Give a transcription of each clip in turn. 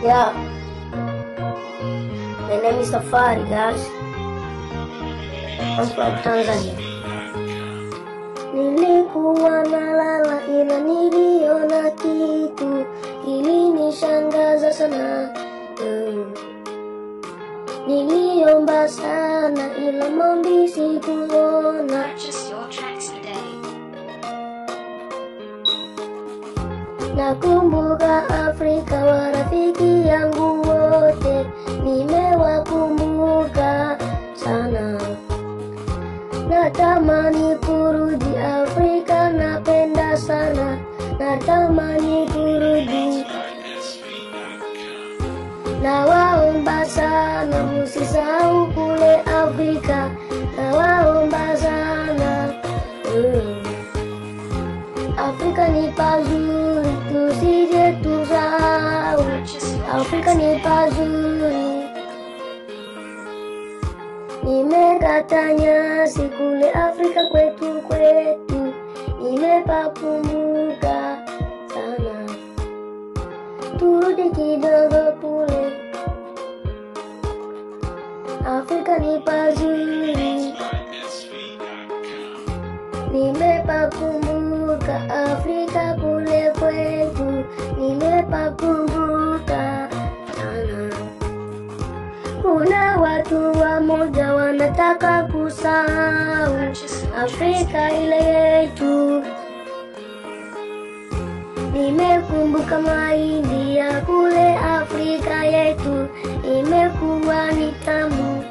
Yeah, my name is Safari, guys. I'm from Tanzania. Nilikuwa nalala ila niliona kitu kilinishangaza sana. Niliomba sana ila maombi sikuona. Nakumbuka Afrika, warafiki yangu wote nimewakumbuka sana. Natamani kurudi Afrika, napenda sana. Natamani kurudi. Nawaomba sana msisahau kule Afrika. Nawaomba sana. Afrika ni pazuri, tusije tusahau. Afrika ni pazuri. Nimekata nyasi kule Afrika kwetu, nimepakumbuka sana. Turudi kidogo kule. Afrika ni pazuri. Nimepakumbuka Afrika kule kwetu, nimepakumbuka sana. Kuna watu wamoja wanataka kusahau Afrika ile yetu. Nimekumbuka mahindi ya kule Afrika yetu, imekuwa ni tamu.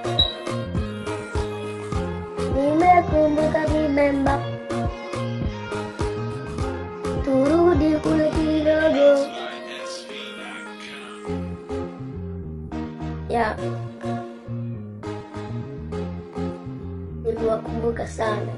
Nimekumbuka vibemba. Turudi kule kidogo. Ya, niliwakumbuka sana.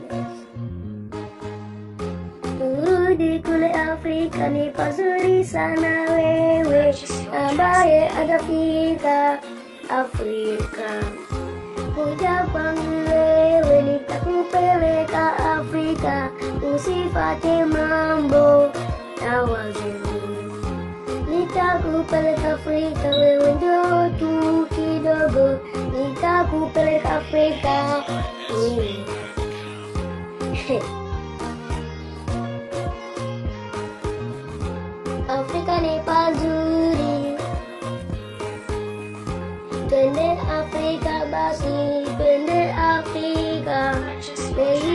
Turudi kule Afrika, ni pazuri sana wewe ambaye hajafika Afrika. Kuja kwangu wewe, nitakupeleka Afrika. Usifate mambo ya wazungu. Nitakupeleka Afrika, wewe njoo tu kidogo. Nitakupeleka Afrika. Afrika ni pazuri. Twende Afrika basi, twende Afrika.